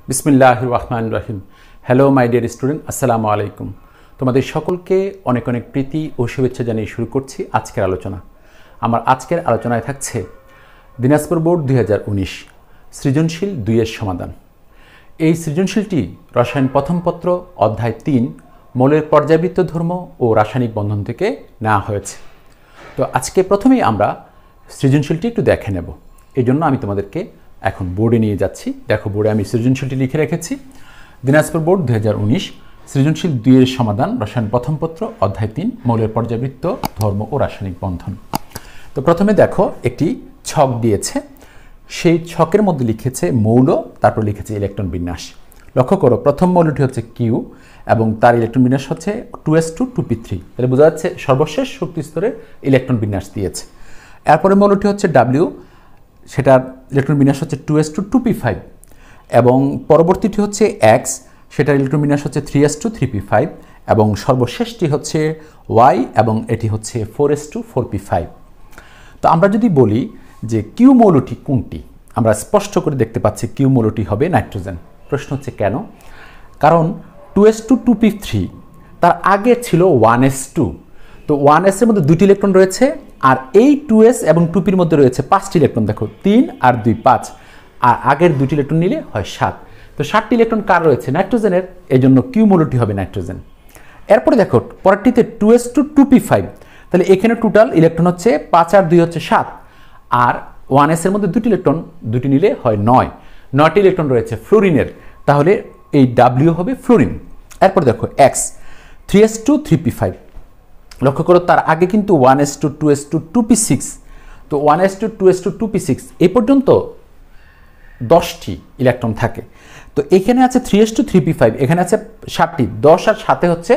বিসমিল্লাহির রহমানির রহিম। হ্যালো মাই ডিয়ার স্টুডেন্ট, আসসালামু আলাইকুম। তোমাদের সকলকে অনেক অনেক প্রীতি ও শুভেচ্ছা জানিয়ে শুরু করছি আজকের আলোচনা। আমার আজকের আলোচনায় থাকছে দিনাজপুর বোর্ড 2019 সৃজনশীল 2-এর সমাধান। এই সৃজনশীলটি রসায়ন প্রথম পত্র অধ্যায় 3 মৌলের পর্যায়বৃত্ত ধর্ম ও রাসায়নিক বন্ধন থেকে নেওয়া হয়েছে। তো আজকে প্রথমেই আমরা সৃজনশীলটি একটু দেখে নেব। এই জন্য আমি তোমাদেরকে এখন বোর্ডে নিয়ে যাচ্ছি। দেখো, বোর্ডে আমি সৃজনশীলটি লিখে রেখেছি। দিনাজপুর বোর্ড 2019 সৃজনশীল 2-এর সমাধান রসায়ন প্রথম পত্র অধ্যায় 3 মৌলের পর্যায়বৃত্ত ধর্ম ও রাসায়নিক বন্ধন। তো প্রথমে দেখো, একটি ছক দিয়েছে, সেই ছকের মধ্যে লিখেছে মৌল, তারপর লিখেছে ইলেকট্রন বিন্যাস। লক্ষ্য করো, প্রথম মৌলটি হচ্ছে কিউ এবং তার ইলেকট্রন বিন্যাস হচ্ছে 2s2 2p3। তাহলে বোঝা যাচ্ছে সর্বশেষ শক্তি স্তরের ইলেকট্রন বিন্যাস দিয়েছে। এরপরে মৌলটি হচ্ছে ডাব্লিউ, সেটার ইলেকট্রন বিন্যাস হচ্ছে 2s2 2p5 এবং পরবর্তীটি হচ্ছে এক্স, সেটার ইলেকট্রন বিন্যাস হচ্ছে 3s2 3p5 এবং সর্বশেষটি হচ্ছে ওয়াই এবং এটি হচ্ছে 4s2 4p5। তো আমরা যদি বলি যে কিউ মৌলটি কোনটি, আমরা স্পষ্ট করে দেখতে পাচ্ছি কিউ মৌলটি হবে নাইট্রোজেন। প্রশ্ন হচ্ছে কেন? কারণ 2s2 2p3 তার আগে ছিল 1s2। তো 1s এর মধ্যে 2টি ইলেকট্রন রয়েছে আর এই 2s এবং 2pর মধ্যে রয়েছে 5টি ইলেকট্রন। দেখো, 3 আর 2 5, আর আগের 2টি ইলেকট্রন নিলে হয় 7। তো 7টি ইলেকট্রন কার রয়েছে? নাইট্রোজেনের। এই জন্য কিউ মৌলটি হবে নাইট্রোজেন। এরপরে দেখো, পরেরটিতে 2s2 2p5, তাহলে এখানে টোটাল ইলেকট্রন হচ্ছে 5 আর 2 হচ্ছে 7, আর 1s এর মধ্যে 2টি ইলেকট্রন, 2টি নিলে হয় 9টি ইলেকট্রন রয়েছে ফ্লোরিনের, তাহলে এই ডাব্লিউ হবে ফ্লোরিন। এরপর দেখো এক্স, 3s2 3p5। লক্ষ্য করো, তার আগে কিন্তু 1s2 2s2 2p6, তো 1s2 2s2 2p6 এই পর্যন্ত 10টি ইলেকট্রন থাকে। তো এখানে আছে 3s2 3p5, এখানে আছে 7টি, 10 আর 7 হচ্ছে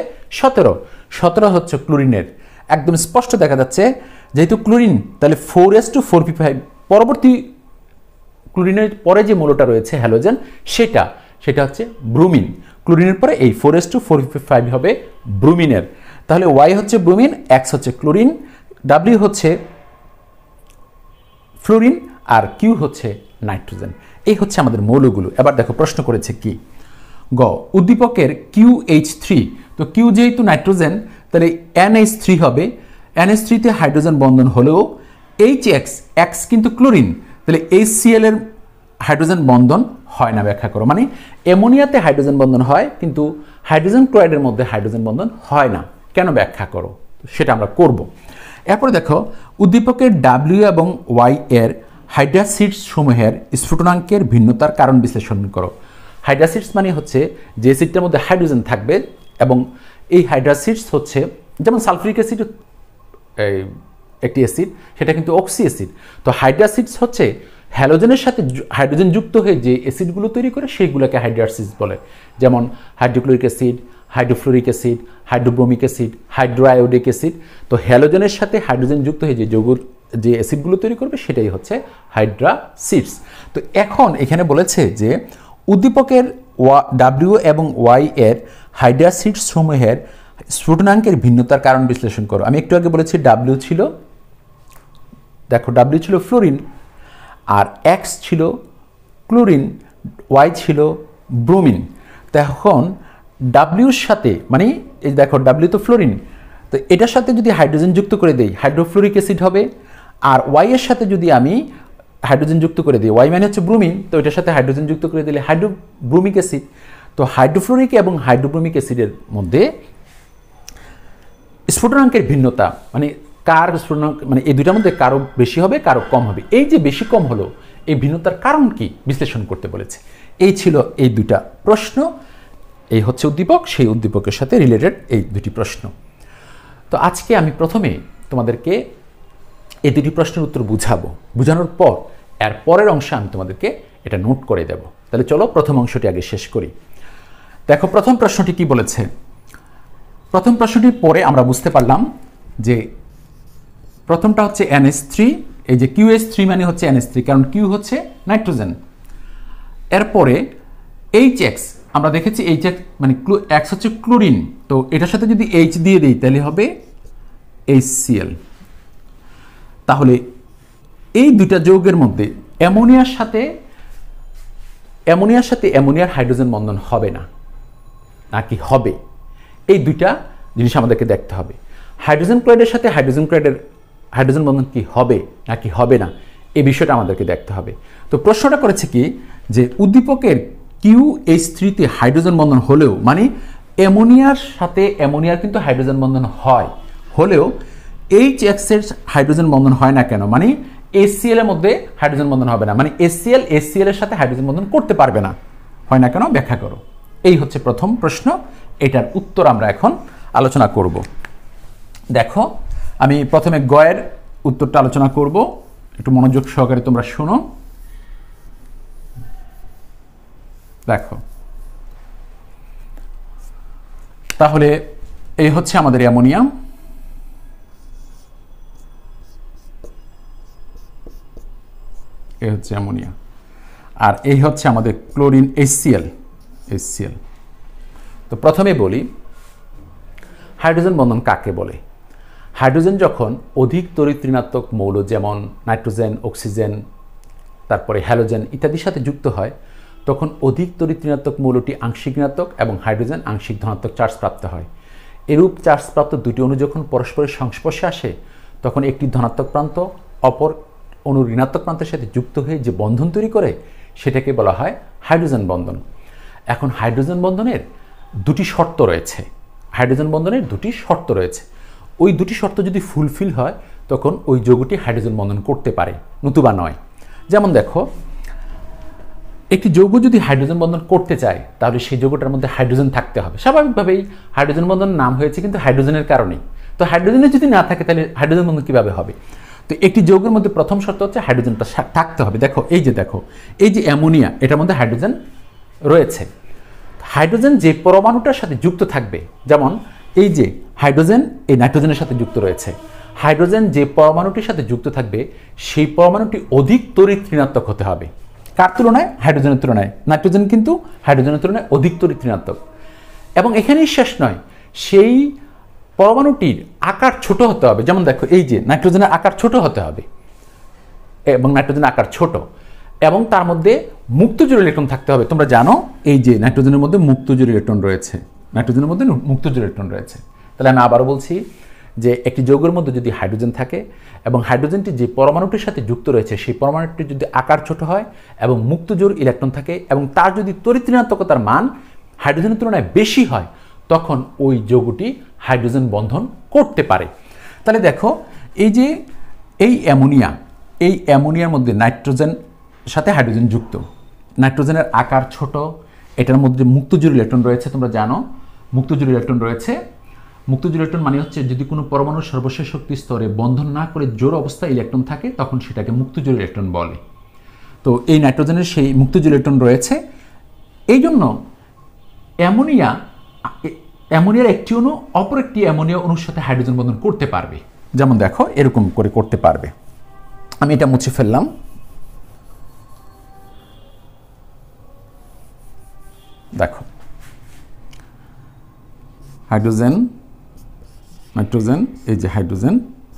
17 হচ্ছে ক্লোরিনের। একদম স্পষ্ট দেখা যাচ্ছে, যেহেতু ক্লোরিন তাহলে 4s2 4p5। পরবর্তী ক্লোরিনের পরে যে মৌলটা রয়েছে হ্যালোজেন, সেটা হচ্ছে ব্রোমিন। ক্লোরিনের পরে এই 4s2 4p5 হবে ব্রোমিনের। তাহলে ওয়াই হচ্ছে ব্রোমিন, এক্স হচ্ছে ক্লোরিন, ডাব্লিউ হচ্ছে ফ্লোরিন আর কিউ হচ্ছে নাইট্রোজেন। এই হচ্ছে আমাদের মৌলগুলো। এবার দেখো, প্রশ্ন করেছে কি? গ, উদ্দীপকের QH3, তো কিউ যেহেতু নাইট্রোজেন তাহলে NH3 হবে। NH3 তে হাইড্রোজেন বন্ধন হলেও HX, X কিন্তু ক্লোরিন, তাহলে HCl এর হাইড্রোজেন বন্ধন হয় না। ব্যাখ্যা করো। মানে অ্যামোনিয়াতে হাইড্রোজেন বন্ধন হয় কিন্তু হাইড্রোজেন ক্লোরাইডের মধ্যে হাইড্রোজেন বন্ধন হয় না। কেন? ব্যাখ্যা করো। সেটা আমরা করব। এরপরে দেখো, উদ্দীপকের ডাব্লিউ এবং ওয়াই এর হাইড্রাসিডস সমূহের স্ফুটনাঙ্কের ভিন্নতার কারণ বিশ্লেষণ করো। হাইড্রাসিডস মানে হচ্ছে যে অ্যাসিডটার মধ্যে হাইড্রোজেন থাকবে, এবং এই হাইড্রাসিডস হচ্ছে যেমন সালফিউরিক অ্যাসিড একটি অ্যাসিড, সেটা কিন্তু অক্সি অ্যাসিড। তো হাইড্রাসিডস হচ্ছে হ্যালোজেনের সাথে হাইড্রোজেন যুক্ত হয়ে যে অ্যাসিডগুলো তৈরি করে সেইগুলোকে হাইড্রাসিডস বলে। যেমন hydrochloric acid, hydrofluoric acid, hydrobromic acid, hydroiodic acid. তো হ্যালোজেনের সাথে হাইড্রোজেন যুক্ত হয়ে যে অ্যাসিডগুলো তৈরি করবে সেটাই হচ্ছে হাইড্রাসিডস। তো এখন এখানে বলেছে যে উদ্দীপকের ডাব্লিউ এবং ওয়াই এর হাইড্রাসিডস সমূহের স্ফুটনাঙ্কের ভিন্নতার কারণ বিশ্লেষণ করো। আমি একটু আগে বলেছি ডাব্লিউ ছিল, দেখো ডাব্লিউ ছিল ফ্লোরিন, আর এক্স ছিল ক্লোরিন, ওয়াই ছিল ব্রোমিন। তো এখন ডাব্লিউর সাথে, মানে এই দেখো ডাব্লিউ তো ফ্লোরিন, তো এটার সাথে যদি হাইড্রোজেন যুক্ত করে দেই হাইড্রোফ্লোরিক অ্যাসিড হবে। আর ওয়াই এর সাথে যদি আমি হাইড্রোজেন যুক্ত করে দিই, ওয়াই মানে হচ্ছে ব্রোমিন, তো এটার সাথে হাইড্রোজেন যুক্ত করে দিলে হাইড্রোব্রোমিক অ্যাসিড। তো হাইড্রোফ্লোরিক এবং হাইড্রোব্রোমিক অ্যাসিডের মধ্যে স্ফুটনাঙ্কের ভিন্নতা, মানে কার স্ফুটনাঙ্ক, মানে এই দুইটার মধ্যে কারো বেশি হবে কারো কম হবে। এই যে বেশি কম হলো, এই ভিন্নতার কারণ কি বিশ্লেষণ করতে বলেছে। এই ছিল এই দুটা প্রশ্ন। এই হচ্ছে উদ্দীপক, সেই উদ্দীপকের সাথে রিলেটেড এই দুটি প্রশ্ন। তো আজকে আমি প্রথমে তোমাদেরকে এই দুটি প্রশ্নের উত্তর বুঝানোর পর এর পরের অংশে আমি তোমাদেরকে এটা নোট করে দেব। তাহলে চলো প্রথম অংশটি আগে শেষ করি। দেখো, প্রথম প্রশ্নটি কি বলেছে। প্রথম প্রশ্নটির পরে আমরা বুঝতে পারলাম যে প্রথমটা হচ্ছে NH3, এই যে QH3 মানে হচ্ছে NH3, কারণ কিউ হচ্ছে নাইট্রোজেন। এরপরে HX, আমরা দেখেছি HX মানে X হচ্ছে ক্লোরিন, তো এটার সাথে যদি H দিয়ে দিই তাহলে হবে HCl। তাহলে এই দুটা যৌগের মধ্যে অ্যামোনিয়ার সাথে অ্যামোনিয়ার সাথে অ্যামোনিয়ার হাইড্রোজেন বন্ধন হবে না নাকি হবে, এই দুইটা জিনিস আমাদেরকে দেখতে হবে। হাইড্রোজেন ক্লোরাইডের সাথে হাইড্রোজেন ক্লোরাইডের হাইড্রোজেন বন্ধন কি হবে নাকি হবে না, এই বিষয়টা আমাদেরকে দেখতে হবে। তো প্রশ্নটা করেছে কি যে উদ্দীপকের QH3 হাইড্রোজেন বন্ধন হলেও, মানে অ্যামোনিয়ার সাথে অ্যামোনিয়ার কিন্তু হাইড্রোজেন বন্ধন হয়, হলেও HX এর হাইড্রোজেন বন্ধন হয় না কেন, মানে HCl এর মধ্যে হাইড্রোজেন বন্ধন হবে না, মানে HCl এর সাথে হাইড্রোজেন বন্ধন করতে পারবে না, হয় না কেন ব্যাখ্যা করো। এই হচ্ছে প্রথম প্রশ্ন, এটার উত্তর আমরা এখন আলোচনা করব। দেখো আমি প্রথমে গয়ের উত্তরটা আলোচনা করব, একটু মনোযোগ সহকারে তোমরা শোনো। দেখো তাহলে এই হচ্ছে আমাদের অ্যামোনিয়াম, এই হচ্ছে অ্যামোনিয়া, আর এই হচ্ছে আমাদের ক্লোরিন HCl। তো প্রথমে বলি হাইড্রোজেন বন্ধন কাকে বলে। হাইড্রোজেন যখন অধিক তড়িৎ ঋণাত্মক মৌল যেমন নাইট্রোজেন, অক্সিজেন, তারপরে হ্যালোজেন ইত্যাদির সাথে যুক্ত হয়, তখন অধিক তড়িৎ ঋণাত্মক মৌলটি আংশিক ঋণাত্মক এবং হাইড্রোজেন আংশিক ধনাত্মক চার্জ প্রাপ্ত হয়। এরূপ চার্জ প্রাপ্ত দুটি অণু যখন পরস্পরের সংস্পর্শে আসে, তখন একটি ধনাত্মক প্রান্ত অপর অণুর ঋণাত্মক প্রান্তের সাথে যুক্ত হয়ে যে বন্ধন তৈরি করে সেটাকে বলা হয় হাইড্রোজেন বন্ধন। এখন হাইড্রোজেন বন্ধনের দুটি শর্ত রয়েছে, ওই দুটি শর্ত যদি ফুলফিল হয় তখন ওই যৌগটি হাইড্রোজেন বন্ধন করতে পারে, নতুবা নয়। যেমন দেখো একটি যৌগ যদি হাইড্রোজেন বন্ধন করতে চায় তাহলে সেই যৌগটার মধ্যে হাইড্রোজেন থাকতে হবে। স্বাভাবিকভাবেই হাইড্রোজেন বন্ধন নাম হয়েছে কিন্তু হাইড্রোজেনের কারণেই। তো হাইড্রোজেনের যদি না থাকে তাহলে হাইড্রোজেন বন্ধন কিভাবে হবে? তো একটি যৌগের মধ্যে প্রথম শর্ত হচ্ছে হাইড্রোজেনটা থাকতে হবে। দেখো এই যে অ্যামোনিয়া, এটার মধ্যে হাইড্রোজেন রয়েছে। হাইড্রোজেন যে পরমাণুটার সাথে যুক্ত থাকবে, যেমন এই যে হাইড্রোজেন এই নাইট্রোজেনের সাথে যুক্ত রয়েছে, হাইড্রোজেন যে পরমাণুটির সাথে যুক্ত থাকবে সেই পরমাণুটি অধিক তড়িৎ ঋণাত্মক হতে হবে। কার তুলনায়? হাইড্রোজেনের তুলনায়। নাইট্রোজেন কিন্তু হাইড্রোজেনের তুলনায় অধিক তড়িৎ ঋণাত্মক। এবং এখানেই শেষ নয়, সেই পরমাণুটির আকার ছোট হতে হবে। যেমন দেখো এই যে নাইট্রোজেনের আকার ছোট হতে হবে এবং নাইট্রোজেনের আকার ছোট, এবং তার মধ্যে মুক্তজোড় ইলেকট্রন থাকতে হবে। তোমরা জানো এই যে নাইট্রোজেনের মধ্যে মুক্তজোড় ইলেকট্রন রয়েছে, তাহলে আমি আবারও বলছি যে একটি যৌগের মধ্যে যদি হাইড্রোজেন থাকে এবং হাইড্রোজেনটি যে পরমাণুটির সাথে যুক্ত রয়েছে সেই পরমাণুটি যদি আকার ছোট হয় এবং মুক্তজোড় ইলেকট্রন থাকে এবং তার যদি তড়িৎ ঋণাত্মকতার মান হাইড্রোজেনের তুলনায় বেশি হয়, তখন ওই যৌগটি হাইড্রোজেন বন্ধন করতে পারে। তাহলে দেখো এই যে এই অ্যামোনিয়ার মধ্যে নাইট্রোজেন সাথে হাইড্রোজেন যুক্ত, নাইট্রোজেনের আকার ছোট, এটার মধ্যে মুক্তজোড় ইলেকট্রন রয়েছে। তোমরা জানো মুক্তজোড় ইলেকট্রন রয়েছে। মুক্তজোড় ইলেকট্রন মানে হচ্ছে যদি কোনো পরমাণুর সর্বশেষ শক্তি স্তরে বন্ধন না করে জোড় অবস্থায় ইলেকট্রন থাকে তখন সেটাকে মুক্তজোড় ইলেকট্রন বলে। তো এই নাইট্রোজেনের সেই মুক্তজোড় ইলেকট্রন রয়েছে। এই জন্য অ্যামোনিয়ার একটি অণু অপর একটি অ্যামোনিয়া অণুর সাথে হাইড্রোজেন বন্ধন করতে পারবে। যেমন দেখো এরকম করে করতে পারবে। আমি এটা মুছে ফেললাম। দেখো হাইড্রোজেন, নাইট্রোজেন, এই যে হাইড্রোজেন।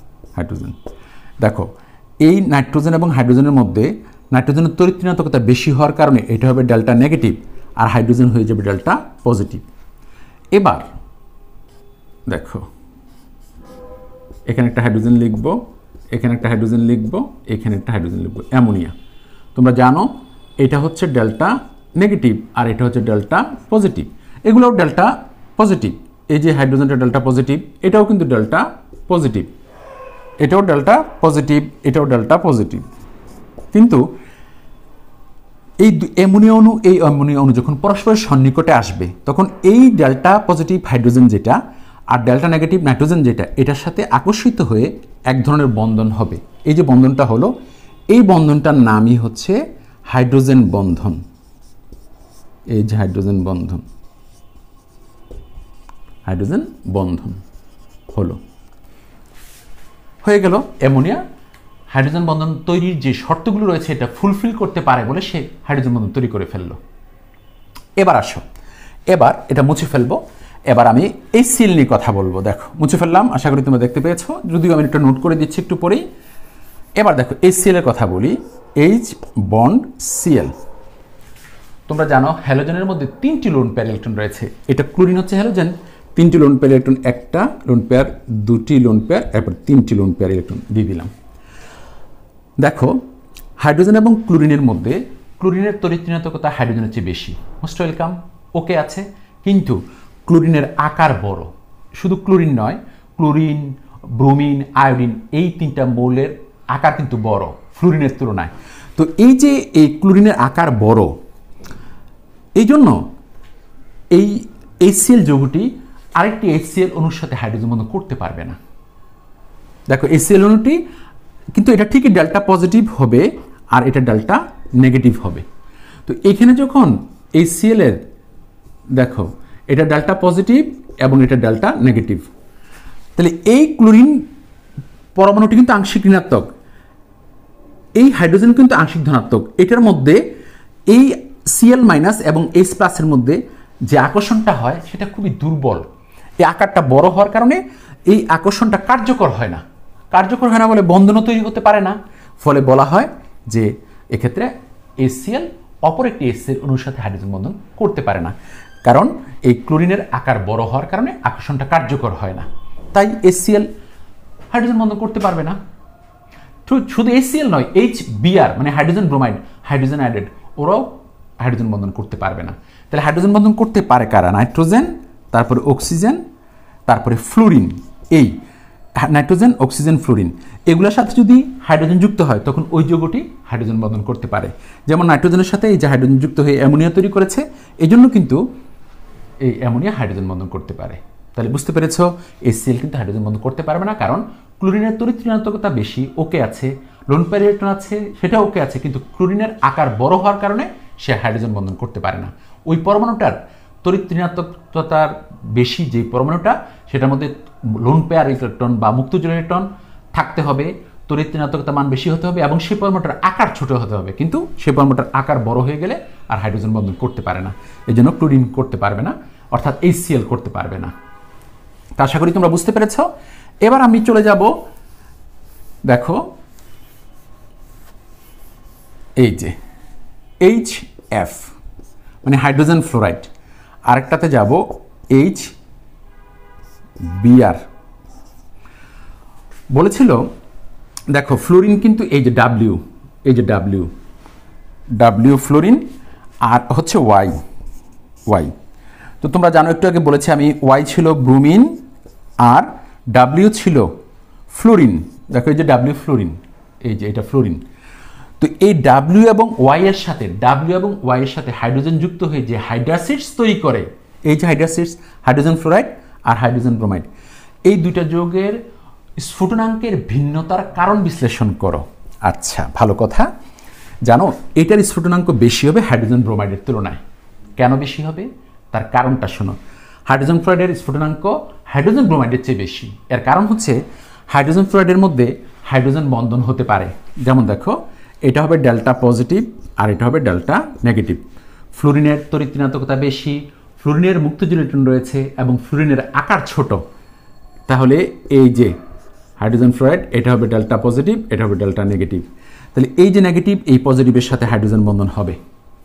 দেখো এই নাইট্রোজেন এবং হাইড্রোজেনের মধ্যে নাইট্রোজেনের তড়িৎ ঋণাত্মকতা বেশি হওয়ার কারণে এটা হবে ডেল্টা নেগেটিভ আর হাইড্রোজেন হয়ে যাবে ডেল্টা পজিটিভ। এবার দেখো এখানে একটা হাইড্রোজেন লিখবো, এখানে একটা হাইড্রোজেন লিখবো, এখানে একটা হাইড্রোজেন লিখবো। অ্যামোনিয়া তোমরা জানো এটা হচ্ছে ডেল্টা নেগেটিভ আর এটা হচ্ছে ডেল্টা পজিটিভ। এগুলোও ডেল্টা পজিটিভ। এই যে হাইড্রোজেনটা ডেল্টা পজিটিভ, এটাও কিন্তু ডেল্টা পজিটিভ, এটাও ডেল্টা পজিটিভ, এটাও ডেল্টা পজিটিভ। কিন্তু এই অ্যামোনিয়া অণু যখন পরস্পরের সন্নিকটে আসবে তখন এই ডেল্টা পজিটিভ হাইড্রোজেন যেটা আর ডেল্টা নেগেটিভ নাইট্রোজেন যেটা, এটার সাথে আকর্ষিত হয়ে এক ধরনের বন্ধন হবে। এই যে বন্ধনটা হলো, এই বন্ধনটার নামই হচ্ছে হাইড্রোজেন বন্ধন। এই যে হাইড্রোজেন বন্ধন হলো, হয়ে গেল। অ্যামোনিয়া হাইড্রোজেন বন্ধন তৈরির যে শর্তগুলো রয়েছে এটা ফুলফিল করতে পারে বলে সে হাইড্রোজেন বন্ধন তৈরি করে ফেললো। এবার আসো, এবার এটা মুছে ফেলবো। এবার আমি এই সিল নিয়ে কথা বলবো। দেখো মুছে ফেললাম, আশা করি তোমরা দেখতে পেয়েছো, যদিও আমি একটা নোট করে দিচ্ছি একটু পরেই। এবার দেখো এই সিএলের কথা বলি, H বন্ড Cl। তোমরা জানো হ্যালোজেনের মধ্যে 3টি লোন পেয়ার ইলেকট্রন রয়েছে। এটা ক্লোরিন হচ্ছে হ্যালোজেন, 3টি লোন পেয়ার ইলেকট্রন, একটা লোন পেয়ার, 2টি লোন পেয়ার, এরপর 3টি লোন পেয়ার ইলেকট্রন দিয়ে দিলাম। দেখো হাইড্রোজেন এবং ক্লোরিনের মধ্যে ক্লোরিনের তড়িৎ ঋণাত্মকতা হাইড্রোজেনের চেয়ে বেশি। মোস্ট ওয়েলকাম, ওকে আছে, কিন্তু ক্লোরিনের আকার বড়। শুধু ক্লোরিন নয়, ক্লোরিন, ব্রোমিন, আয়োডিন এই 3টা মৌলের আকার কিন্তু বড় ফ্লুরিনের তুলনায়। তো এই যে এই ক্লোরিনের আকার বড়, এই জন্য এই HCl যৌগটি আরেকটি HCl অণুর সাথে হাইড্রোজেন বন্ধন করতে পারবে না। দেখো HCl অণুটি কিন্তু এটা ঠিকই ডেল্টা পজিটিভ হবে আর এটা ডেল্টা নেগেটিভ হবে। তো এখানে যখন HCl এর দেখো এটা ডেল্টা পজিটিভ এবং এটা ডেল্টা নেগেটিভ, তাহলে এই ক্লোরিন পরমাণুটি কিন্তু আংশিক ঋণাত্মক, এই হাইড্রোজেন কিন্তু আংশিক ধনাত্মক। এটার মধ্যে এই Cl মাইনাস এবং H প্লাসের মধ্যে যে আকর্ষণটা হয় সেটা খুবই দুর্বল। এই আকারটা বড় হওয়ার কারণে এই আকর্ষণটা কার্যকর হয় না। কার্যকর হয় না বলে বন্ধনও তৈরি হতে পারে না। ফলে বলা হয় যে এক্ষেত্রে HCl অপর একটি HCl অণুর সাথে হাইড্রোজেন বন্ধন করতে পারে না, কারণ এই ক্লোরিনের আকার বড় হওয়ার কারণে আকর্ষণটা কার্যকর হয় না। তাই HCl হাইড্রোজেন বন্ধন করতে পারবে না। শুধু HCl নয়, HBr মানে হাইড্রোজেন ব্রোমাইড, হাইড্রোজেন আয়োডাইড, ওরাও হাইড্রোজেন বন্ধন করতে পারবে না। তাহলে হাইড্রোজেন বন্ধন করতে পারে কারা? নাইট্রোজেন, তারপরে অক্সিজেন, তারপরে ফ্লুরিন। এই নাইট্রোজেন, অক্সিজেন, ফ্লুরিন এগুলোর সাথে যদি হাইড্রোজেন যুক্ত হয় তখন ওই যৌগটি হাইড্রোজেন বন্ধন করতে পারে। যেমন নাইট্রোজেনের সাথে এই যে হাইড্রোজেন যুক্ত হয়ে অ্যামোনিয়া তৈরি করেছে, এই জন্য কিন্তু এই অ্যামোনিয়া হাইড্রোজেন বন্ধন করতে পারে। তাহলে বুঝতে পেরেছ HCl কিন্তু হাইড্রোজেন বন্ধন করতে পারবে না, কারণ ক্লোরিনের তড়িৎ ঋণাত্মকতা বেশি, ওকে আছে, লোন পেয়ার ইলেকট্রন আছে, সেটা ওকে আছে, কিন্তু ক্লোরিনের আকার বড় হওয়ার কারণে সে হাইড্রোজেন বন্ধন করতে পারে না। ওই পরমাণুটার তড়িৎ ঋণাত্মকতার বেশি যে পরমাণুটা, সেটার মধ্যে লোন পেয়ার ইলেকট্রন বা মুক্তজোড় ইলেকট্রন থাকতে হবে, তড়িৎ ঋণাত্মকতা মান বেশি হতে হবে এবং সেই পরমাণুটার আকার ছোট হতে হবে। কিন্তু সেই পরমাণুটার আকার বড় হয়ে গেলে আর হাইড্রোজেন বন্ধন করতে পারে না, এই জন্য ক্লোরিন করতে পারবে না, অর্থাৎ HCl করতে পারবে না। তা আশা করি তোমরা বুঝতে পেরেছ। এবার আমি চলে যাব, দেখো এই যে HF মানে হাইড্রোজেন ফ্লোরাইড, আরেকটাতে যাব HBr। বলেছিল দেখো ফ্লোরিন কিন্তু এই যে W, এই যে W ফ্লোরিন, আর হচ্ছে Y। তো তোমরা জানো একটু আগে বলেছি আমি Y ছিল ব্রোমিন আর W ছিল ফ্লোরিন। দেখো এই যে W ফ্লোরিন, এই যে এটা ফ্লোরিন। তো এই W এবং Y এর সাথে হাইড্রোজেন যুক্ত হয়ে যে হাইড্রাসিডস তৈরি করে, এই যে হাইড্রাসিডস, হাইড্রোজেন ফ্লোরাইড আর হাইড্রোজেন ব্রোমাইড, এই দুইটা যৌগের স্ফুটনাঙ্কের ভিন্নতার কারণ বিশ্লেষণ করো। আচ্ছা, ভালো কথা। জানো এটার স্ফুটনাঙ্ক বেশি হবে হাইড্রোজেন ব্রোমাইডের তুলনায়। কেন বেশি হবে তার কারণটা শোনো। হাইড্রোজেন ফ্লোরাইডের স্ফুটনাঙ্ক হাইড্রোজেন ব্রোমাইডের চেয়ে বেশি। এর কারণ হচ্ছে হাইড্রোজেন ফ্লোরাইডের মধ্যে হাইড্রোজেন বন্ধন হতে পারে। যেমন দেখো এটা হবে ডেল্টা পজিটিভ আর এটা হবে ডেল্টা নেগেটিভ। ফ্লুরিনের তড়িৎ ঋণাত্মকতা বেশি, ফ্লুরিনের মুক্তজোড় ইলেকট্রন রয়েছে এবং ফ্লুরিনের আকার ছোট। তাহলে এই যে হাইড্রোজেন ফ্লোরাইড, এটা হবে ডেল্টা পজিটিভ, এটা হবে ডেল্টা নেগেটিভ। তাহলে এই যে নেগেটিভ, এই পজিটিভের সাথে হাইড্রোজেন বন্ধন হবে।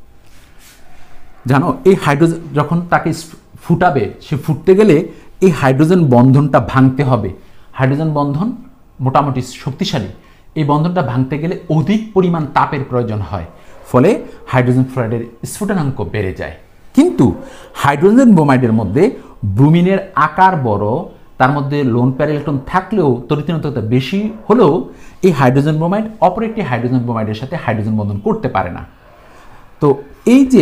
জানো এই হাইড্রোজেন যখন তাকে ফুটাবে, সে ফুটতে গেলে এই হাইড্রোজেন বন্ধনটা ভাঙতে হবে। হাইড্রোজেন বন্ধন মোটামুটি শক্তিশালী, এই বন্ধনটা ভাঙতে গেলে অধিক পরিমাণ তাপের প্রয়োজন হয়, ফলে হাইড্রোজেন ফ্লোরাইডের স্ফুটনাঙ্ক বেড়ে যায়। কিন্তু হাইড্রোজেন ব্রোমাইডের মধ্যে ব্রোমিনের আকার বড়, তার মধ্যে লোন পেয়ার ইলেকট্রন থাকলেও তড়িৎ ঋণাত্মকতা বেশি হলেও এই হাইড্রোজেন ব্রোমাইড অপর একটি হাইড্রোজেন ব্রোমাইডের সাথে হাইড্রোজেন বন্ধন করতে পারে না। তো এই যে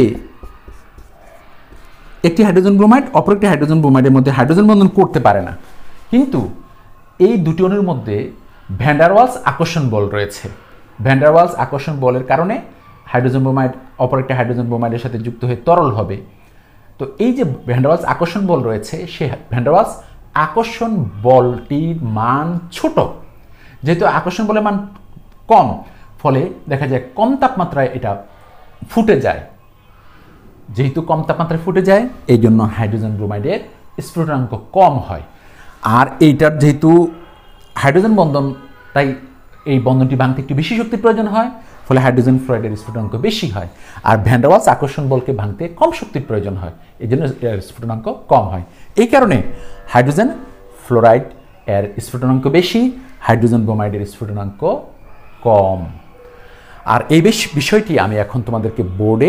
একটি হাইড্রোজেন ব্রোমাইড অপর একটি হাইড্রোজেন ব্রোমাইডের মধ্যে হাইড্রোজেন বন্ধন করতে পারে না, কিন্তু এই দুটি অণুর মধ্যে ভ্যান ডার ওয়ালস আকর্ষণ বল রয়েছে। ভ্যান ডার ওয়ালস আকর্ষণ বলের কারণে হাইড্রোজেন ব্রোমাইড অপর একটি হাইড্রোজেন ব্রোমাইডের সাথে যুক্ত হয়ে তরল হবে। তো এই যে ভ্যান ডার ওয়ালস আকর্ষণ বল রয়েছে, সে ভ্যান ডার ওয়ালস আকর্ষণ বলটির মান ছোট, যেহেতু আকর্ষণ বলের মান কম, ফলে দেখা যায় কম তাপমাত্রায় এটা ফুটে যায়। যেহেতু কম তাপমাত্রায় ফুটে যায়, এই জন্য হাইড্রোজেন ব্রোমাইডের স্ফুটনাঙ্ক কম হয়। আর এইটার যেহেতু হাইড্রোজেন বন্ধন, তাই এই বন্ধনটি ভাঙতে একটু বেশি শক্তির প্রয়োজন হয়, ফলে হাইড্রোজেন ফ্লোরাইডের স্ফুটনাঙ্ক বেশি হয়। আর ভ্যান ডার ওয়ালস আকর্ষণ বলকে ভাঙতে কম শক্তির প্রয়োজন হয়, এই জন্য এর স্ফুটনাঙ্ক কম হয়। এই কারণে হাইড্রোজেন ফ্লোরাইড এর স্ফুটনাঙ্ক বেশি, হাইড্রোজেন ব্রোমাইডের স্ফুটনাঙ্ক কম। আর এই বিষয়টি আমি এখন তোমাদেরকে বোর্ডে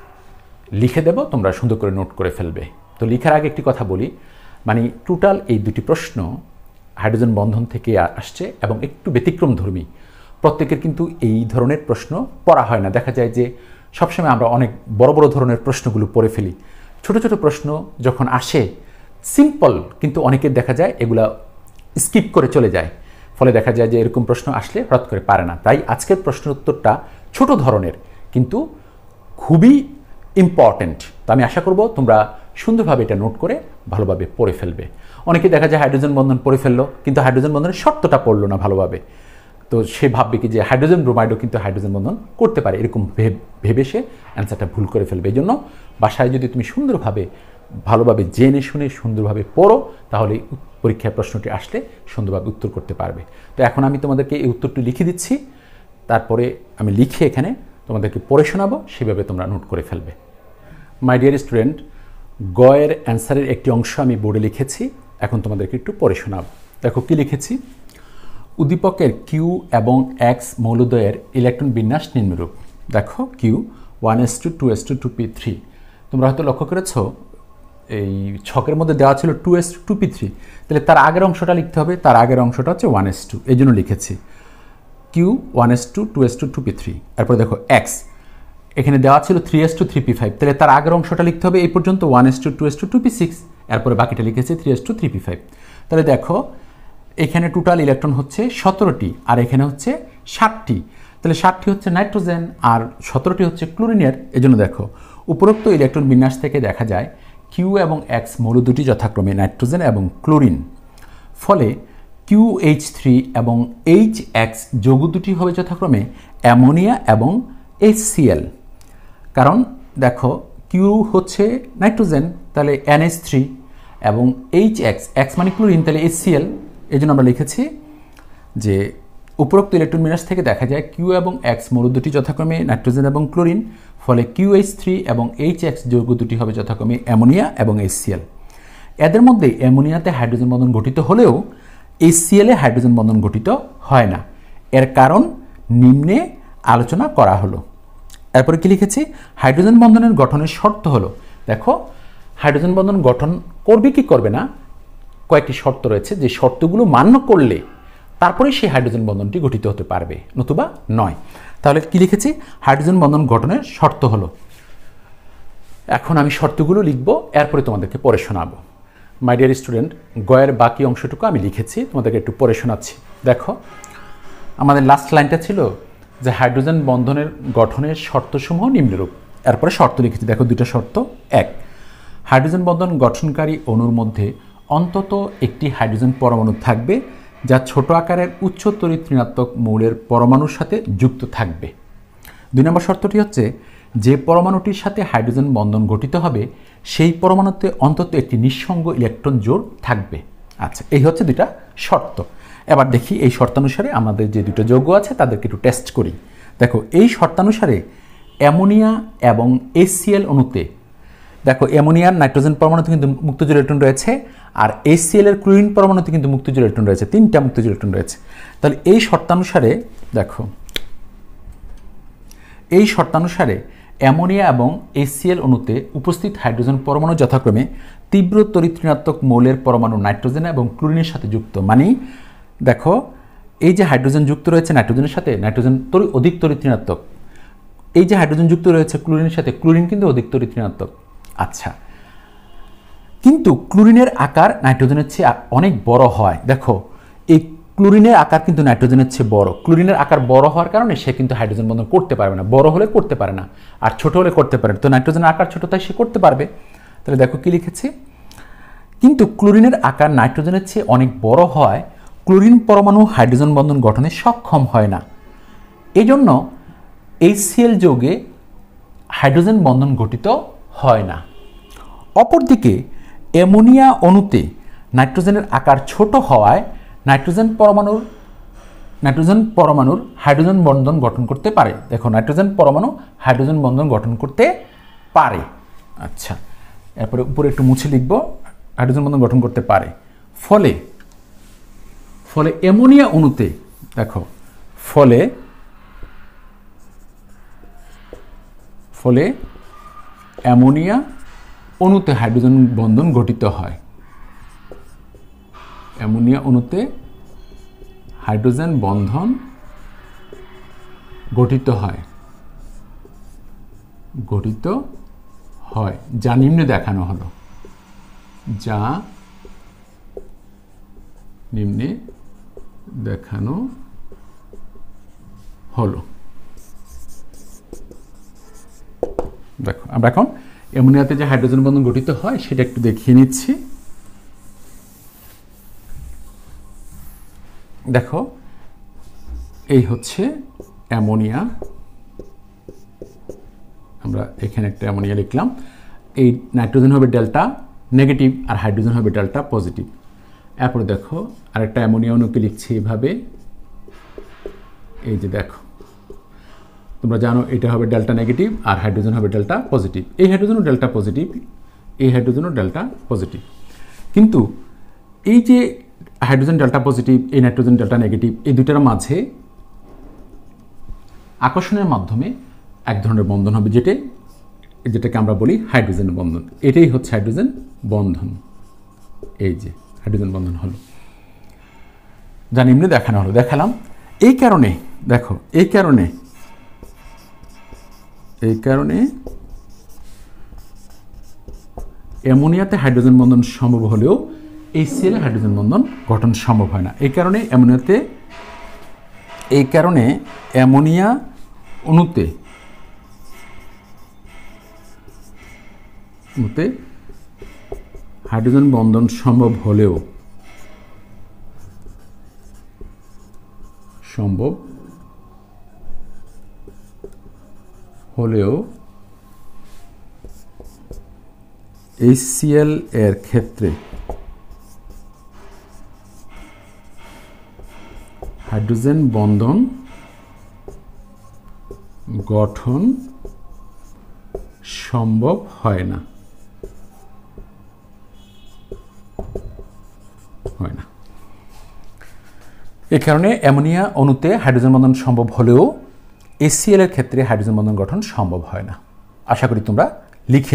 লিখে দেব, তোমরা সুন্দর করে নোট করে ফেলবে। তো লেখার আগে একটি কথা বলি, মানে টোটাল এই দুটি প্রশ্ন হাইড্রোজেন বন্ধন থেকে আসছে এবং একটু ব্যতিক্রমধর্মী। প্রত্যেকের কিন্তু এই ধরনের প্রশ্ন পড়া হয় না। দেখা যায় যে সবসময় আমরা অনেক বড় বড় ধরনের প্রশ্নগুলো পড়ে ফেলি। ছোট ছোট প্রশ্ন যখন আসে সিম্পল, কিন্তু অনেকের দেখা যায় এগুলা স্কিপ করে চলে যায়, ফলে দেখা যায় যে এরকম প্রশ্ন আসলে হঠাৎ করে পারে না। তাই আজকের প্রশ্নের উত্তরটা ছোট ধরনের কিন্তু খুবই ইম্পর্ট্যান্ট। তো আমি আশা করব তোমরা সুন্দরভাবে এটা নোট করে ভালোভাবে পড়ে ফেলবে। অনেকে দেখা যায় হাইড্রোজেন বন্ধন পড়ে ফেললো, কিন্তু হাইড্রোজেন বন্ধনের শর্তটা পড়লো না ভালোভাবে। তো সে ভাববে কি যে হাইড্রোজেন ব্রোমাইডও কিন্তু হাইড্রোজেন বন্ধন করতে পারে, এরকম ভেবে সে অ্যান্সারটা ভুল করে ফেলবে। এই জন্য বাসায় যদি তুমি সুন্দরভাবে ভালোভাবে জেনে শুনে সুন্দরভাবে পড়ো, তাহলে পরীক্ষার প্রশ্নটি আসলে সুন্দরভাবে উত্তর করতে পারবে। তো এখন আমি তোমাদেরকে এই উত্তরটি লিখে দিচ্ছি, তারপরে আমি লিখে এখানে তোমাদেরকে পড়ে শোনাবো, সেভাবে তোমরা নোট করে ফেলবে। মাই ডিয়ার স্টুডেন্ট, গয়ের অ্যান্সারের একটি অংশ আমি বোর্ডে লিখেছি, এখন তোমাদেরকে একটু পড়ে শোনাবো। দেখো কি লিখেছি। উদ্দীপকের কিউ এবং এক্স মৌলদ্বয়ের ইলেকট্রন বিন্যাস নিম্নরূপ। দেখো কিউ 1s2 2s2 2p3। তোমরা হয়তো লক্ষ্য করেছ এই ছকের মধ্যে দেওয়া ছিল 2s2 2p3, তাহলে তার আগের অংশটা লিখতে হবে, তার আগের অংশটা হচ্ছে 1s2, এই জন্য লিখেছি কিউ 1s2 2s2 2p3। এরপরে দেখো এক্স এখানে দেওয়া ছিল 3s2 3p5, তাহলে তার আগের অংশটা লিখতে হবে এই পর্যন্ত 1s2 2s2 2p6, এরপরে বাকিটা লিখেছি 3s2 3p5। তাহলে দেখো এখানে টোটাল ইলেকট্রন হচ্ছে 17টি, আর এখানে হচ্ছে 60টি। তাহলে 60টি হচ্ছে নাইট্রোজেন আর 17টি হচ্ছে ক্লোরিনের। এজন্য দেখো উপরোক্ত ইলেকট্রন বিন্যাস থেকে দেখা যায় কিউ এবং এক্স মৌল দুটি যথাক্রমে নাইট্রোজেন এবং ক্লোরিন। ফলে QH3 এবং HX যৌগ দুটি হবে যথাক্রমে অ্যামোনিয়া এবং HCl। কারণ দেখো কিউ হচ্ছে নাইট্রোজেন, তাহলে NH3, এবং HX এক্স মানে ক্লোরিন, তাহলে HCl। এই জন্য আমরা লিখেছি যে উপরোক্ত ইলেকট্রন বিন্যাস থেকে দেখা যায় কিউ এবং এক্স মৌল দুটি যথাক্রমে নাইট্রোজেন এবং ক্লোরিন। ফলে QH3 এবং HX যৌগ দুটি হবে যথাক্রমে অ্যামোনিয়া এবং HCl। এদের মধ্যে অ্যামোনিয়াতে হাইড্রোজেন বন্ধন গঠিত হলেও HCl এ হাইড্রোজেন বন্ধন গঠিত হয় না। এর কারণ নিম্নে আলোচনা করা হলো। এরপরে কি লিখেছি, হাইড্রোজেন বন্ধনের গঠনের শর্ত হলো। দেখো হাইড্রোজেন বন্ধন গঠন করবে কি করবে না, কয়েকটি শর্ত রয়েছে, যে শর্তগুলো মান্য করলে তারপরে সেই হাইড্রোজেন বন্ধনটি গঠিত হতে পারবে, নতুবা নয়। তাহলে কি লিখেছি, হাইড্রোজেন বন্ধন গঠনের শর্ত হলো। এখন আমি শর্তগুলো লিখবো, এরপরে তোমাদেরকে পড়ে শোনাবো। মাই ডিয়ার স্টুডেন্ট, গয়ের বাকি অংশটুকু আমি লিখেছি, তোমাদেরকে একটু পড়ে শোনাচ্ছি। দেখো আমাদের লাস্ট লাইনটা ছিল যে হাইড্রোজেন বন্ধনের গঠনের শর্তসমূহ নিম্নরূপ। এরপরে শর্ত লিখেছি, দেখো দুটো শর্ত। এক, হাইড্রোজেন বন্ধন গঠনকারী অণুর মধ্যে অন্তত একটি হাইড্রোজেন পরমাণু থাকবে যা ছোট আকারের উচ্চ তড়িৎ ঋণাত্মক মৌলের পরমাণুর সাথে যুক্ত থাকবে। 2 নম্বর শর্তটি হচ্ছে যে পরমাণুটির সাথে হাইড্রোজেন বন্ধন গঠিত হবে সেই পরমাণুতে অন্তত একটি নিঃসঙ্গ ইলেকট্রন জোড় থাকবে। আচ্ছা, এই হচ্ছে দুইটা শর্ত। এবার দেখি এই শর্তানুসারে আমাদের যে দুটো যৌগ আছে তাদেরকে একটু টেস্ট করি। দেখো এই শর্তানুসারে অ্যামোনিয়া এবং HCl অণুতে, দেখো অ্যামোনিয়ার নাইট্রোজেন পরমাণুতে কিন্তু মুক্তজোড় ইলেকট্রন রয়েছে, আর HCl এর ক্লোরিন পরমাণুতে কিন্তু মুক্তজোড় ইলেকট্রন রয়েছে, 3টা মুক্তজোড় ইলেকট্রন রয়েছে। তাহলে এই শর্তানুসারে দেখো এই শর্তানুসারে অ্যামোনিয়া এবং HCl অণুতে উপস্থিত হাইড্রোজেন পরমাণু যথাক্রমে তীব্র তড়িৎ ঋণাত্মক মৌলের পরমাণু নাইট্রোজেন এবং ক্লোরিনের সাথে যুক্ত। মানে দেখো এই যে হাইড্রোজেন যুক্ত রয়েছে নাইট্রোজেনের সাথে, নাইট্রোজেন অধিক তড়িৎ ঋণাত্মক। এই যে হাইড্রোজেন যুক্ত রয়েছে ক্লোরিনের সাথে, ক্লোরিন কিন্তু অধিক তড়িৎ ঋণাত্মক। আচ্ছা, কিন্তু ক্লোরিনের আকার নাইট্রোজেনের চেয়ে অনেক বড় হয়। দেখো এই ক্লোরিনের আকার কিন্তু নাইট্রোজেনের চেয়ে বড়। ক্লোরিনের আকার বড় হওয়ার কারণে সে কিন্তু হাইড্রোজেন বন্ধন করতে পারবে না, বড় হলে করতে পারে না, আর ছোট হলে করতে পারে। তো নাইট্রোজেনের আকার ছোট, তাই সে করতে পারবে। তাহলে দেখো কি লিখেছি, কিন্তু ক্লোরিনের আকার নাইট্রোজেনের চেয়ে অনেক বড় হয় ক্লোরিন পরমাণু হাইড্রোজেন বন্ধন গঠনে সক্ষম হয় না। এই জন্য HCl যৌগে হাইড্রোজেন বন্ধন গঠিত হয় না। অপরদিকে অ্যামোনিয়া অণুতে নাইট্রোজেনের আকার ছোট হওয়ায় নাইট্রোজেন পরমাণুর নাইট্রোজেন পরমাণুর হাইড্রোজেন বন্ধন গঠন করতে পারে। দেখো নাইট্রোজেন পরমাণু হাইড্রোজেন বন্ধন গঠন করতে পারে। আচ্ছা, এরপরে উপরে একটু মুছে লিখব, হাইড্রোজেন বন্ধন গঠন করতে পারে। ফলে ফলে অ্যামোনিয়া অণুতে দেখো ফলে ফলে অ্যামোনিয়া অণুতে হাইড্রোজেন বন্ধন গঠিত হয়। অ্যামোনিয়া অণুতে হাইড্রোজেন বন্ধন গঠিত হয় যা নিম্নে দেখানো হলো, যা নিম্নে দেখানো হলো। দেখো আমরা এখন অ্যামোনিয়াতে যে হাইড্রোজেন বন্ধন গঠিত হয় সেটা একটু দেখিয়ে নিচ্ছি। দেখো এই হচ্ছে অ্যামোনিয়া, আমরা এখানে একটা অ্যামোনিয়া লিখলাম। এই নাইট্রোজেন হবে ডেল্টা নেগেটিভ আর হাইড্রোজেন হবে ডেল্টা পজিটিভ। এরপরে দেখো আরেকটা অ্যামোনিয়া অণুকে লিখছি এভাবে, এই যে দেখো তোমরা জানো এটা হবে ডেল্টা নেগেটিভ আর হাইড্রোজেন হবে ডেল্টা পজিটিভ। এই হাইড্রোজেনও ডেল্টা পজিটিভ, এই হাইড্রোজেনও ডেল্টা পজিটিভ। কিন্তু এই যে হাইড্রোজেন ডেল্টা পজিটিভ, এই নাইট্রোজেন ডেল্টা নেগেটিভ, এই দুটার মাঝে আকর্ষণের মাধ্যমে এক ধরনের বন্ধন হবে, যেটাকে আমরা বলি হাইড্রোজেন বন্ধন। এটাই হচ্ছে হাইড্রোজেন বন্ধন। এই যে হাইড্রোজেন বন্ধন হলো, যা নিম্নে দেখানো হলো, দেখালাম। এই কারণে দেখো এই কারণে অ্যামোনিয়াতে হাইড্রোজেন বন্ধন সম্ভব হলেও HCl এ হাইড্রোজেন বন্ধন গঠন সম্ভব হয় না। এই কারণে অ্যামোনিয়া অণুতে হাইড্রোজেন বন্ধন সম্ভব হলেও HCl এর ক্ষেত্রে হাইড্রোজেন বন্ধন গঠন সম্ভব হয় না। এই কারণে অ্যামোনিয়া অণুতে হাইড্রোজেন বন্ধন সম্ভব হলেও HCl এর ক্ষেত্রে হাইড্রোজেন বন্ধন গঠন সম্ভব হয় না। আশা করি তোমরা লিখে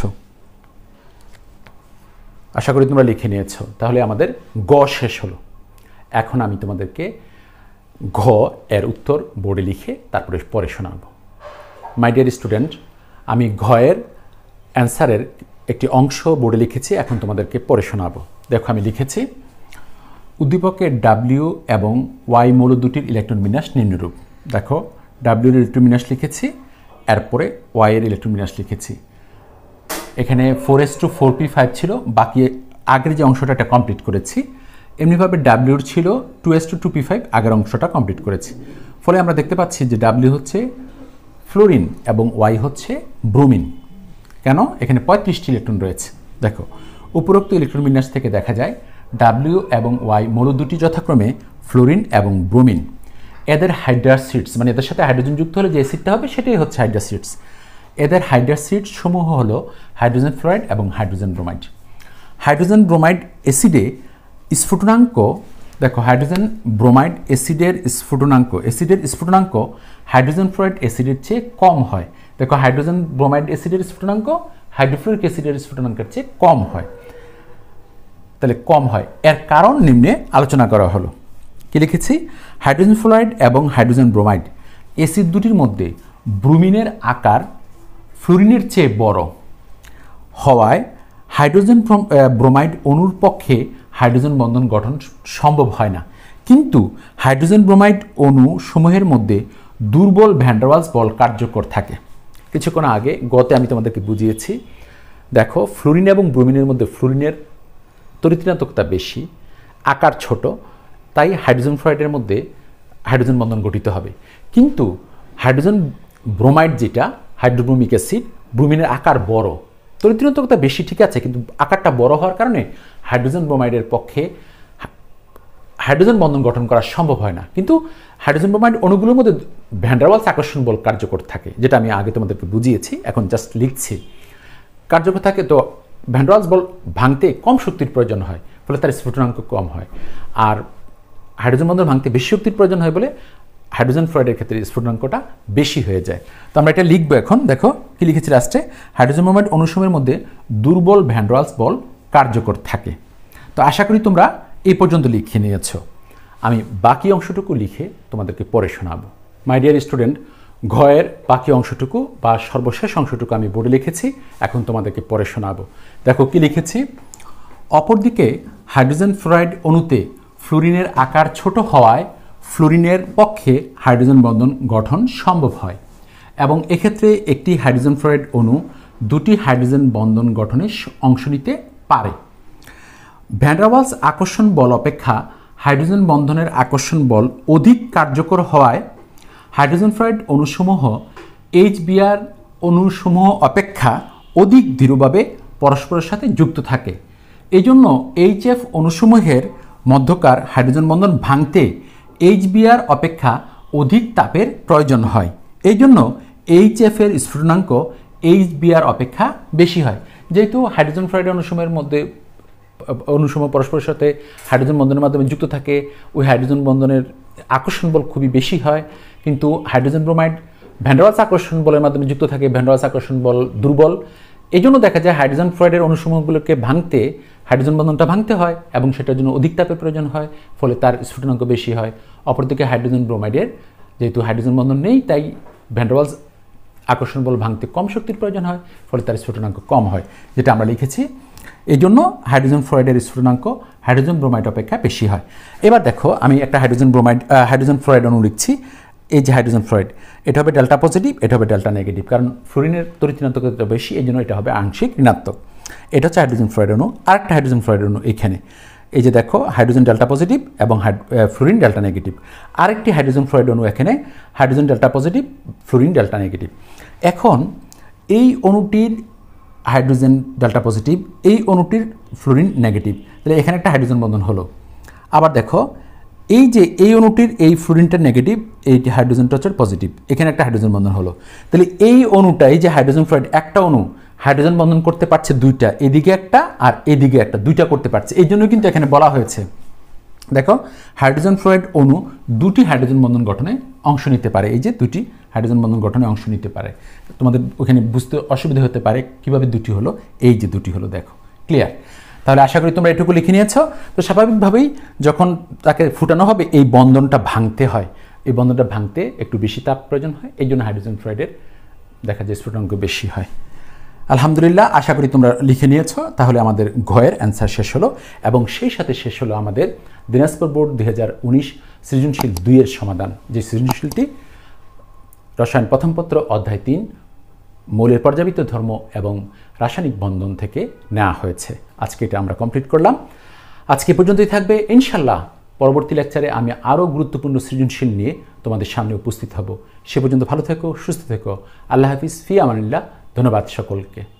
নিয়েছো। তাহলে আমাদের গ শেষ হলো। এখন আমি তোমাদেরকে ঘ এর উত্তর বোর্ডে লিখে তারপরে পরে শোনাবো। মাই ডিয়ার স্টুডেন্ট, আমি ঘ এর অ্যান্সারের একটি অংশ বোর্ডে লিখেছি, এখন তোমাদেরকে পরে শোনাবো। দেখো আমি লিখেছি, উদ্দীপকের W এবং Y মৌল দুটির ইলেকট্রন বিন্যাস নিম্নরূপ। দেখো W এর ইলেকট্রন বিন্যাস লিখেছি, এরপরে Y এর ইলেকট্রন বিন্যাস লিখেছি। এখানে 4s2 4p5 ছিল, বাকি আগের যে অংশটা এটা কমপ্লিট করেছি। এমনিভাবে W ছিল 2s2 2p5, আগের অংশটা কমপ্লিট করেছি। ফলে আমরা দেখতে পাচ্ছি যে W হচ্ছে ফ্লোরিন এবং Y হচ্ছে ব্রোমিন। কেন? এখানে 35টি ইলেকট্রন রয়েছে। দেখো উপরোক্ত ইলেকট্রন বিন্যাস থেকে দেখা যায় W এবং Y মৌল দুটি যথাক্রমে ফ্লোরিন এবং ব্রোমিন। এদের হাইড্রাসিডস, মানে এদের সাথে হাইড্রোজেন যুক্ত হলে যে অ্যাসিডটা হবে সেটাই হচ্ছে হাইড্রাসিডস। এদের হাইড্রাসিডস সমূহ হলো হাইড্রোজেন ফ্লোরাইড এবং হাইড্রোজেন ব্রোমাইড। হাইড্রোজেন ব্রোমাইড অ্যাসিডে স্ফুটনাঙ্ক, দেখো হাইড্রোজেন ব্রোমাইড অ্যাসিডের স্ফুটনাঙ্ক হাইড্রোজেন ফ্লোরাইড অ্যাসিডের চেয়ে কম হয়। দেখো হাইড্রোজেন ব্রোমাইড অ্যাসিডের স্ফুটনাঙ্ক হাইড্রোফ্লোরিক অ্যাসিডের স্ফুটনাঙ্কের চেয়ে কম হয়। তাহলে কম হয়, এর কারণ নিম্নে আলোচনা করা হলো। কি লিখেছি? হাইড্রোজেন ফ্লোরাইড এবং হাইড্রোজেন ব্রোমাইড অ্যাসিড দুটির মধ্যে ব্রোমিনের আকার ফ্লোরিনের চেয়ে বড় হওয়ায় হাইড্রোজেন ব্রোমাইড অণুর পক্ষে হাইড্রোজেন বন্ধন গঠন সম্ভব হয় না। কিন্তু হাইড্রোজেন ব্রোমাইড অণু সমূহের মধ্যে দুর্বল ভ্যান ডার ওয়ালস বল কার্যকর থাকে। কিছুক্ষণ আগে গতে আমি তোমাদেরকে বুঝিয়েছি। দেখো ফ্লোরিন এবং ব্রোমিনের মধ্যে ফ্লোরিনের তড়িৎ-ঋণাত্মকতা বেশি, আকার ছোট, তাই হাইড্রোজেন ফ্লোরাইডের মধ্যে হাইড্রোজেন বন্ধন গঠিত হবে। কিন্তু হাইড্রোজেন ব্রোমাইড যেটা হাইড্রোব্রোমিক অ্যাসিড, ব্রোমিনের আকার বড়, তড়িৎ-ঋণাত্মকতা বেশি ঠিক আছে, কিন্তু আকারটা বড় হওয়ার কারণে হাইড্রোজেন ব্রোমাইডের পক্ষে হাইড্রোজেন বন্ধন গঠন করা সম্ভব হয় না। কিন্তু হাইড্রোজেন ব্রোমাইড অণুগুলোর মধ্যে ভ্যান ডার ওয়ালস আকর্ষণ বল কার্যকর থাকে, যেটা আমি আগে তোমাদেরকে বুঝিয়েছি, এখন জাস্ট লিখছি। কার্যকর থাকে, তো ভ্যান ডার ওয়ালস বল ভাঙতে কম শক্তির প্রয়োজন হয়, ফলে তার স্ফুটনাঙ্ক কম হয়। আর হাইড্রোজেন বন্ধন ভাঙতে বেশি শক্তির প্রয়োজন হয় বলে হাইড্রোজেন ফ্লুরাইডের ক্ষেত্রে স্ফুটনাঙ্কটা বেশি হয়ে যায়। তো আমরা এটা লিখবো এখন। দেখো কি লিখেছি লাস্টে, হাইড্রোজেন ব্রোমাইড অণুসমূহের মধ্যে দুর্বল ভ্যান ডার ওয়ালস বল কার্যকর থাকে। তো আশা করি তোমরা এই পর্যন্ত লিখে নিয়েছ। আমি বাকি অংশটুকু লিখে তোমাদেরকে পরে শোনাবো। মাই ডিয়ার স্টুডেন্ট, ঘয়ের বাকি অংশটুকু বা সর্বশেষ অংশটুকু আমি বোর্ডে লিখেছি, এখন তোমাদেরকে পরে শোনাবো। দেখো কি লিখেছি, অপরদিকে হাইড্রোজেন ফ্লোরাইড অণুতে ফ্লুরিনের আকার ছোট হওয়ায় ফ্লুরিনের পক্ষে হাইড্রোজেন বন্ধন গঠন সম্ভব হয় এবং এক্ষেত্রে একটি হাইড্রোজেন ফ্লোরাইড অণু দুটি হাইড্রোজেন বন্ধন গঠনে অংশ নিতে পারে। ভ্যান ডার ওয়ালস আকর্ষণ বল অপেক্ষা হাইড্রোজেন বন্ধনের আকর্ষণ বল অধিক কার্যকর হওয়ায় হাইড্রোজেন ফ্লোরাইড অণুসমূহ HBr অণুসমূহ অপেক্ষা অধিক দৃঢ়ভাবে পরস্পরের সাথে যুক্ত থাকে। এই জন্য HF অণুসমূহের মধ্যকার হাইড্রোজেন বন্ধন ভাঙতে HBr অপেক্ষা অধিক তাপের প্রয়োজন হয়। এই জন্য HF এর স্ফুটনাঙ্ক HBr অপেক্ষা বেশি হয়। যেহেতু হাইড্রোজেন ফ্লোরাইড অণুসমূহের মধ্যে অণুসমূহ পরস্পরের সাথে হাইড্রোজেন বন্ধনের মাধ্যমে যুক্ত থাকে, ওই হাইড্রোজেন বন্ধনের আকর্ষণ বল খুবই বেশি হয়। কিন্তু hydrogen bromide van der Waals আকর্ষণ বলের মাধ্যমে যুক্ত থাকে, ভ্যান ডার ওয়ালস আকর্ষণ বল দুর্বল। এই জন্য দেখা যায় হাইড্রোজেন ফ্লোরাইডের অণুসমূহগুলোকে ভাঙতে হাইড্রোজেন বন্ধনটা ভাঙতে হয় এবং সেটার জন্য অধিক তাপের প্রয়োজন হয়, ফলে তার স্ফুটনাঙ্ক বেশি হয়। অপরদিকে হাইড্রোজেন ব্রোমাইডের যেহেতু হাইড্রোজেন বন্ধন নেই, তাই ভ্যান ডার ওয়ালস আকর্ষণ বল ভাঙতে কম শক্তির প্রয়োজন হয়, ফলে তার স্ফুটনাঙ্ক কম হয়, যেটা আমরা লিখেছি। এই জন্য হাইড্রোজেন ফ্লোরাইডের স্ফুটনাঙ্ক হাইড্রোজেন ব্রোমাইড অপেক্ষা বেশি হয়। এবার দেখো আমি একটা হাইড্রোজেন ফ্লোরাইড অণু লিখছি। এই যে হাইড্রোজেন ফ্লোরাইড, এটা হবে ডেল্টা পজিটিভ, এটা হবে ডেল্টা নেগেটিভ, কারণ ফ্লুরিনের তড়িৎ ঋণাত্মকতা বেশি, এই জন্য এটা হবে আংশিক ঋণাত্মক। এটা হচ্ছে হাইড্রোজেন ফ্লোরাইড অণু। আরেকটা হাইড্রোজেন ফ্লোরাইড অণু এখানে, এই যে দেখো হাইড্রোজেন ডেল্টা পজিটিভ এবং ফ্লুরিন ডেল্টা নেগেটিভ। আরেকটি হাইড্রোজেন ফ্লোরাইড অণু এখানে, hydrogen delta positive, fluorine delta negative. এখন এই অণুটির হাইড্রোজেন ডেল্টা পজিটিভ, এই অণুটির ফ্লুরিন নেগেটিভ, তাহলে এখানে একটা হাইড্রোজেন বন্ধন হলো। আবার দেখো এই যে এই অণুটির এই ফ্লুরিনটা নেগেটিভ, এই হাইড্রোজেনটা হচ্ছে পজিটিভ, এখানে একটা হাইড্রোজেন বন্ধন হলো। তাহলে এই অণুটা, এই যে হাইড্রোজেন ফ্লোরাইড, একটা অণু হাইড্রোজেন বন্ধন করতে পারছে দুইটা, এদিকে একটা আর এদিকে একটা, দুইটা করতে পারছে। এই জন্য কিন্তু এখানে বলা হয়েছে, দেখো হাইড্রোজেন ফ্লোরাইড অণু দুটি হাইড্রোজেন বন্ধন গঠনে অংশ নিতে পারে। এই যে দুটি হাইড্রোজেন বন্ধন গঠনে অংশ নিতে পারে। তোমাদের ওখানে বুঝতে অসুবিধা হতে পারে কিভাবে দুটি হলো, এই যে দুটি হলো, দেখো ক্লিয়ার। তাহলে আশা করি তোমরা এটুকু লিখে নিয়েছো। তো স্বাভাবিকভাবেই যখন তাকে ফুটানো হবে এই বন্ধনটা ভাঙতে হয়, এই বন্ধনটা ভাঙতে একটু বেশি তাপ প্রয়োজন হয়, এই জন্য হাইড্রোজেন ফ্লোরাইডের দেখা যায় স্ফুটনাঙ্ক বেশি হয়। আলহামদুলিল্লাহ, আশা করি তোমরা লিখে নিয়েছো। তাহলে আমাদের ঘয়ের অ্যান্সার শেষ হলো এবং সেই সাথে শেষ হলো আমাদের দিনাজপুর বোর্ড 2019 সৃজনশীল 2-এর সমাধান, যে সৃজনশীলটি রসায়ন প্রথম পত্র অধ্যায় 3 মৌলের পর্যাবৃত্ত ধর্ম এবং রাসায়নিক বন্ধন থেকে নেওয়া হয়েছে। আজকে এটা আমরা কমপ্লিট করলাম। আজকে পর্যন্তই থাকবে। ইনশাল্লাহ পরবর্তী লেকচারে আমি আরও গুরুত্বপূর্ণ সৃজনশীল নিয়ে তোমাদের সামনে উপস্থিত হব। সে পর্যন্ত ভালো থেকো, সুস্থ থেকো। আল্লাহ হাফিজ, ফি আমানিল্লাহ। ধন্যবাদ সকলকে।